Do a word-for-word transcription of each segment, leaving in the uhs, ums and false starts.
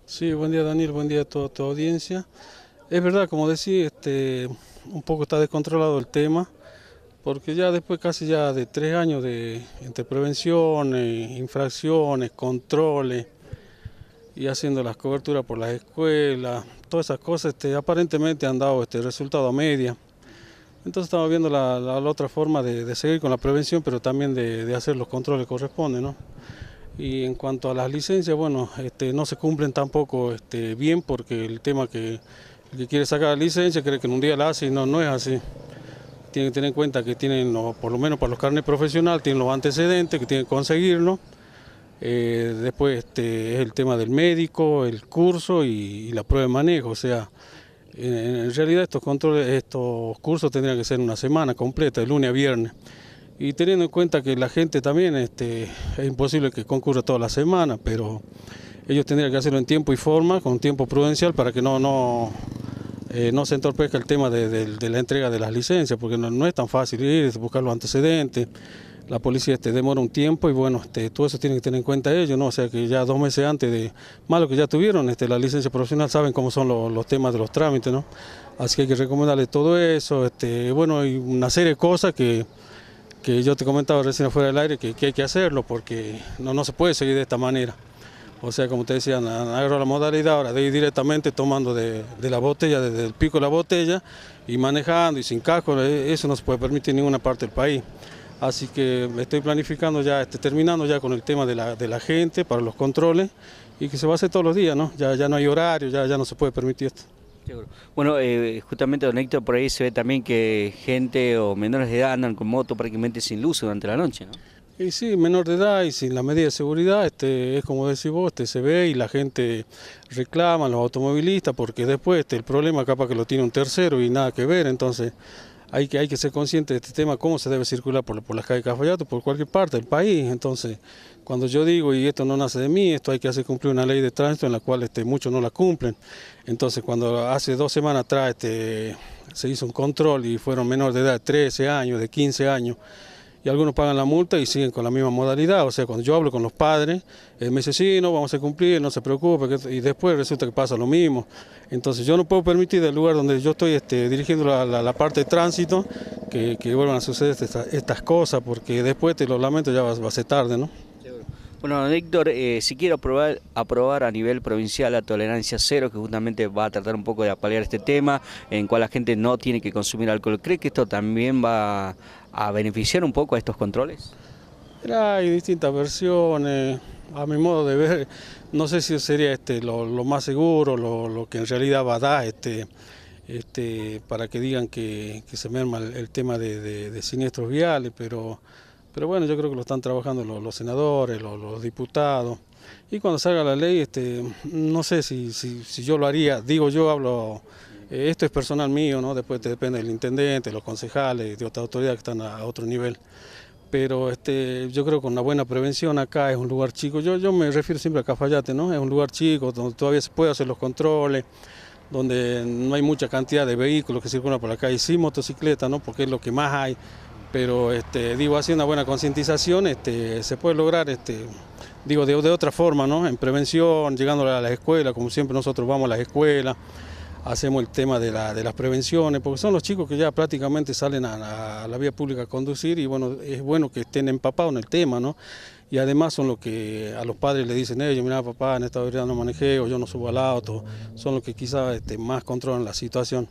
Sí, buen día Daniel, buen día a toda tu audiencia. Es verdad, como decía, este, un poco está descontrolado el tema, porque ya después casi ya de tres años de entre prevenciones, infracciones, controles y haciendo las coberturas por las escuelas, todas esas cosas este, aparentemente han dado este resultado a media. Entonces estamos viendo la, la- la otra forma de, de seguir con la prevención, pero también de, de hacer los controles que corresponden, ¿no? Y en cuanto a las licencias, bueno, este, no se cumplen tampoco este, bien porque el tema que el que quiere sacar la licencia cree que en un día la hace y no, no es así. Tienen que tener en cuenta que tienen, los- por lo menos para los carnets profesionales, tienen los antecedentes que tienen que conseguirlo. Eh, después este, es el tema del médico, el curso y, y la prueba de manejo. O sea, en, en realidad estos controles, estos cursos tendrían que ser una semana completa, de lunes a viernes. Y teniendo en cuenta que la gente también, este, es imposible que concurra toda la semana, pero ellos tendrían que hacerlo en tiempo y forma, con tiempo prudencial, para que no, no, eh, no se entorpezca el tema de, de- de la entrega de las licencias, porque no, no es tan fácil ir, buscar los antecedentes. La policía este, demora un tiempo y bueno, este, todo eso tienen que tener en cuenta ellos, ¿no? O sea que ya dos meses antes de, más lo que ya tuvieron, este, la licencia profesional, saben cómo son los, los temas de los trámites, ¿no? Así que hay que recomendarles todo eso, este, bueno, hay una serie de cosas que que yo te comentaba recién afuera del aire que, que hay que hacerlo porque no, no se puede seguir de esta manera. O sea, como te decía, agarro la modalidad ahora de ir directamente tomando de, de la botella, desde el pico de la botella y manejando y sin casco, eh, eso no se puede permitir en ninguna parte del país. Así que estoy planificando ya, este, terminando ya con el tema de la, de la gente para los controles y que se va a hacer todos los días, ¿no? Ya, ya no hay horario, ya, ya no se puede permitir esto. Seguro. Bueno, eh, justamente, don Héctor, por ahí se ve también que gente o menores de edad andan con moto prácticamente sin luz durante la noche, ¿no? Y sí, menor de edad y sin la medida de seguridad, este, es como decís vos, este, se ve y la gente reclama, los automovilistas, porque después este, el problema capaz que lo tiene un tercero y nada que ver, entonces hay que, hay que ser consciente de este tema, cómo se debe circular por, por las calles de Cafayate, por cualquier parte del país. Entonces, cuando yo digo, y esto no nace de mí, esto hay que hacer cumplir una ley de tránsito en la cual este, muchos no la cumplen. Entonces, cuando hace dos semanas atrás este, se hizo un control y fueron menores de edad de trece años, de quince años, y algunos pagan la multa y siguen con la misma modalidad. O sea, cuando yo hablo con los padres, él me dice, sí, no, vamos a cumplir, no se preocupe, que... y después resulta que pasa lo mismo. Entonces yo no puedo permitir del lugar donde yo estoy este, dirigiendo la, la, la parte de tránsito que, que vuelvan a suceder estas, estas cosas, porque después, te lo lamento, ya va, va a ser tarde, ¿no? Seguro. Bueno, don Héctor, eh, si quiero aprobar, aprobar a nivel provincial la tolerancia cero, que justamente va a tratar un poco de apalear este tema, en cual la gente no tiene que consumir alcohol, ¿cree que esto también va a beneficiar un poco a estos controles? Mira, hay distintas versiones, a mi modo de ver, no sé si sería este, lo, lo más seguro, lo, lo que en realidad va a dar este, este, para que digan que, que se merma el, el tema de, de- de siniestros viales, pero, pero bueno, yo creo que lo están trabajando los, los senadores, los, los diputados, y cuando salga la ley, este, no sé si, si, si yo lo haría, digo yo, hablo, eh, esto es personal mío, ¿no? Después te depende del intendente, los concejales, de otras autoridades que están a, a otro nivel, pero este, yo creo que con una buena prevención acá es un lugar chico, yo, yo me refiero siempre a Cafayate, ¿no? Es un lugar chico donde todavía se puede hacer los controles, donde no hay mucha cantidad de vehículos que circulan por la calle, sí motocicletas, ¿no? Porque es lo que más hay, pero este, digo, haciendo una buena concientización este, se puede lograr, este, digo, de, de otra forma, ¿no? En prevención, llegando a las escuelas, como siempre nosotros vamos a las escuelas, hacemos el tema de, la, de las prevenciones, porque son los chicos que ya prácticamente salen a la, a la vía pública a conducir y bueno, es bueno que estén empapados en el tema, ¿no? Y además son los que a los padres le dicen ellos, mira papá, en esta vereda no manejé o yo no subo al auto, son los que quizás este, más controlan la situación.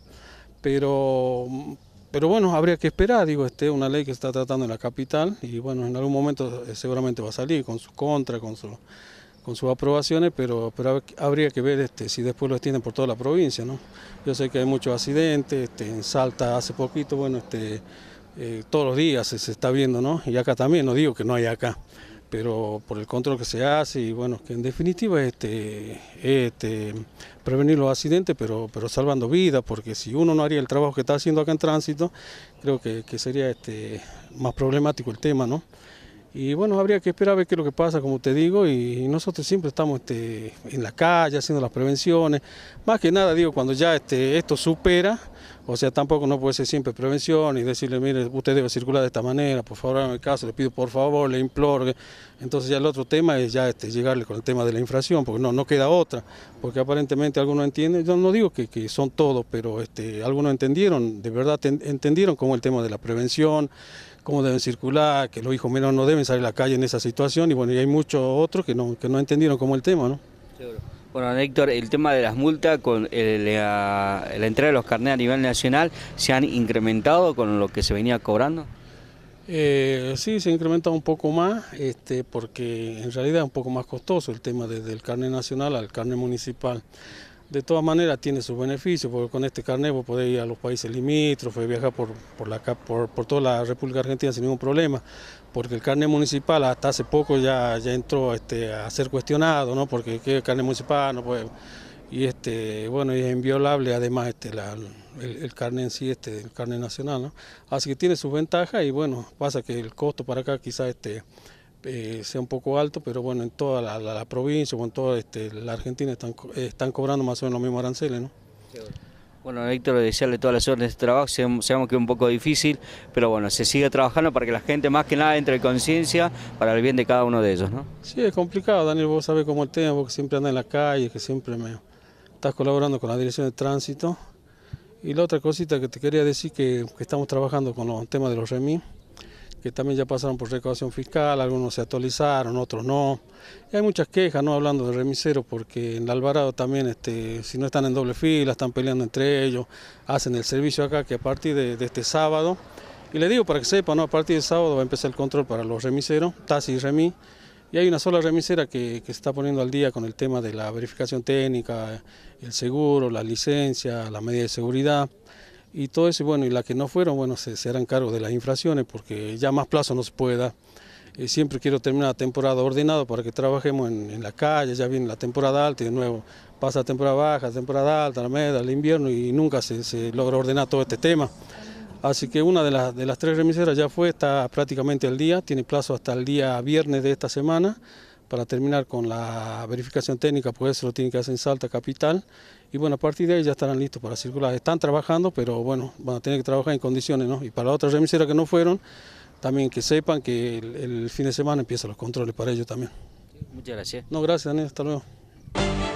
Pero, pero bueno, habría que esperar, digo, este es una ley que se está tratando en la capital y bueno, en algún momento eh, seguramente va a salir con su contra, con su con sus aprobaciones, pero, pero habría que ver este, si después lo extienden por toda la provincia, ¿no? Yo sé que hay muchos accidentes, este, en Salta hace poquito, bueno, este, eh, todos los días se, se está viendo, ¿no? Y acá también, no digo que no hay acá, pero por el control que se hace y bueno, que en definitiva es este, este, prevenir los accidentes, pero, pero salvando vidas, porque si uno no haría el trabajo que está haciendo acá en tránsito, creo que, que sería este, más problemático el tema, ¿no? Y bueno, habría que esperar a ver qué es lo que pasa, como te digo, y nosotros siempre estamos este, en la calle haciendo las prevenciones. Más que nada, digo, cuando ya este, esto supera, o sea, tampoco no puede ser siempre prevención y decirle, mire, usted debe circular de esta manera, por favor, hágame caso, le pido por favor, le imploro. Que... Entonces ya el otro tema es ya este, llegarle con el tema de la infracción, porque no, no queda otra, porque aparentemente algunos entienden, yo no digo que, que son todos, pero este, algunos entendieron, de verdad ten, entendieron como el tema de la prevención, cómo deben circular, que los hijos menores no deben salir a la calle en esa situación, y bueno, y hay muchos otros que no, que no entendieron como el tema, ¿no? Seguro. Bueno, Héctor, el tema de las multas con el, la, la entrega de los carnets a nivel nacional, ¿se han incrementado con lo que se venía cobrando? Eh, sí, se ha incrementado un poco más, este, porque en realidad es un poco más costoso el tema de, del carnet nacional al carnet municipal. De todas maneras tiene sus beneficios, porque con este carnet vos podés ir a los países limítrofes, viajar por, por, la, por, por toda la República Argentina sin ningún problema, porque el carnet municipal hasta hace poco ya, ya entró este, a ser cuestionado, ¿no? Porque ¿qué el carnet municipal? No puede, y este, bueno, es inviolable además este, la, el, el carnet en sí, este, el carnet nacional, ¿no? Así que tiene sus ventajas y bueno, pasa que el costo para acá quizás este, Eh, sea un poco alto, pero bueno, en toda la, la, la provincia o en toda este, la Argentina están, eh, están cobrando más o menos los mismos aranceles, ¿no? Bueno, Héctor, desearle toda la suerte de este trabajo, sabemos que es un poco difícil, pero bueno, se sigue trabajando para que la gente más que nada entre en conciencia para el bien de cada uno de ellos, ¿no? Sí, es complicado, Daniel, vos sabés cómo el tema, vos que siempre andas en la calle, que siempre me estás colaborando con la Dirección de Tránsito. Y la otra cosita que te quería decir, que, que estamos trabajando con los temas de los remis, que también ya pasaron por recaudación fiscal, algunos se actualizaron, otros no. Y hay muchas quejas, no hablando de remiseros, porque en Alvarado también, este, si no están en doble fila, están peleando entre ellos, hacen el servicio acá, que a partir de, de este sábado, y le digo para que sepan, ¿no? A partir de sábado va a empezar el control para los remiseros, taxi y remis, y hay una sola remisera que, que se está poniendo al día con el tema de la verificación técnica, el seguro, la licencia, la medida de seguridad, y todo eso, y bueno, y las que no fueron, bueno, se, se harán cargo de las infracciones, porque ya más plazo no se puede dar. Eh, siempre quiero terminar la temporada ordenado para que trabajemos en, en la calle, ya viene la temporada alta y de nuevo pasa la temporada baja, la temporada alta, la media, el invierno, y nunca se, se logra ordenar todo este tema. Así que una de, las de las tres remiseras ya fue, está prácticamente al día, tiene plazo hasta el día viernes de esta semana para terminar con la verificación técnica, pues eso lo tienen que hacer en Salta Capital. Y bueno, a partir de ahí ya estarán listos para circular. Están trabajando, pero bueno, van a tener que trabajar en condiciones, ¿no? Y para las otras remiseras que no fueron, también que sepan que el, el fin de semana empiezan los controles para ellos también. Muchas gracias. No, gracias, Daniel, hasta luego.